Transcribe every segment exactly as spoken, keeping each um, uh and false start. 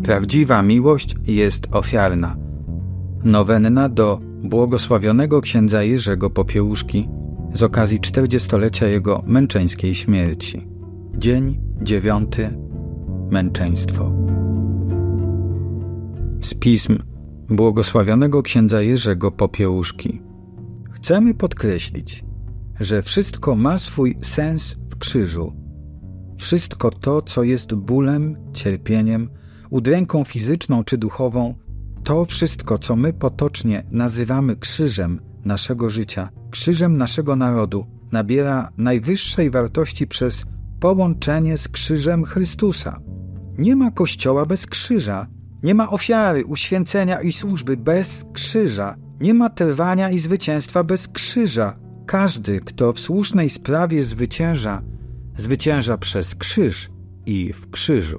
Prawdziwa miłość jest ofiarna. Nowenna do błogosławionego księdza Jerzego Popiełuszki z okazji czterdziestolecia jego męczeńskiej śmierci. Dzień dziewiąty. Męczeństwo. Z pism błogosławionego księdza Jerzego Popiełuszki. Chcemy podkreślić, że wszystko ma swój sens w krzyżu. Wszystko to, co jest bólem, cierpieniem, udręką fizyczną czy duchową, to wszystko, co my potocznie nazywamy krzyżem naszego życia, krzyżem naszego narodu, nabiera najwyższej wartości przez połączenie z krzyżem Chrystusa. Nie ma Kościoła bez krzyża, nie ma ofiary, uświęcenia i służby bez krzyża, nie ma trwania i zwycięstwa bez krzyża. Każdy, kto w słusznej sprawie zwycięża, zwycięża przez krzyż i w krzyżu.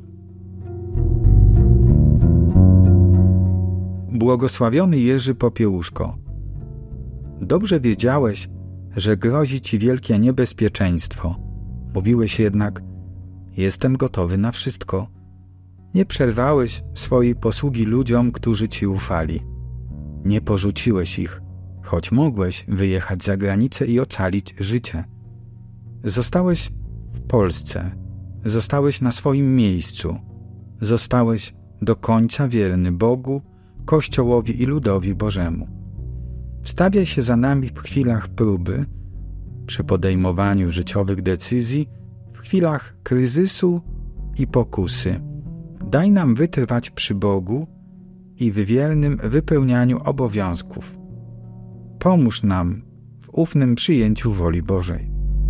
Błogosławiony Jerzy Popiełuszko, dobrze wiedziałeś, że grozi ci wielkie niebezpieczeństwo. Mówiłeś jednak, jestem gotowy na wszystko. Nie przerwałeś swojej posługi ludziom, którzy ci ufali. Nie porzuciłeś ich, choć mogłeś wyjechać za granicę i ocalić życie. Zostałeś w Polsce, zostałeś na swoim miejscu, zostałeś do końca wierny Bogu, Kościołowi i ludowi Bożemu. Wstawiaj się za nami w chwilach próby, przy podejmowaniu życiowych decyzji, w chwilach kryzysu i pokusy. Daj nam wytrwać przy Bogu i w wiernym wypełnianiu obowiązków. Pomóż nam w ufnym przyjęciu woli Bożej.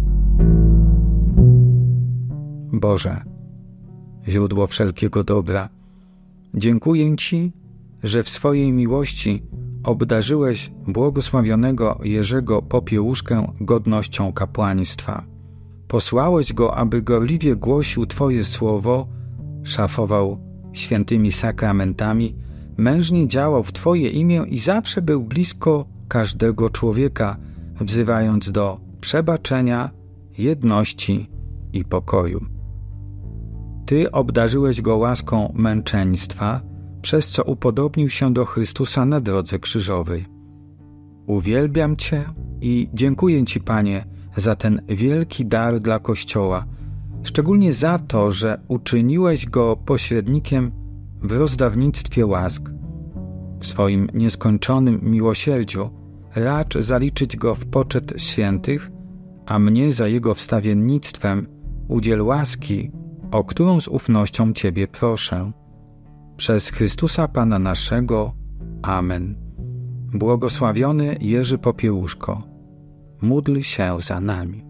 Boże, źródło wszelkiego dobra, dziękuję Ci, że w swojej miłości obdarzyłeś błogosławionego Jerzego Popiełuszkę godnością kapłaństwa. Posłałeś go, aby gorliwie głosił Twoje słowo, szafował świętymi sakramentami, mężnie działał w Twoje imię i zawsze był blisko każdego człowieka, wzywając do przebaczenia, jedności i pokoju. Ty obdarzyłeś go łaską męczeństwa, przez co upodobnił się do Chrystusa na drodze krzyżowej. Uwielbiam Cię i dziękuję Ci, Panie, za ten wielki dar dla Kościoła, szczególnie za to, że uczyniłeś go pośrednikiem w rozdawnictwie łask. W swoim nieskończonym miłosierdziu racz zaliczyć go w poczet świętych, a mnie za jego wstawiennictwem udziel łaski, o którą z ufnością Ciebie proszę. Przez Chrystusa Pana naszego. Amen. Błogosławiony Jerzy Popiełuszko, módl się za nami.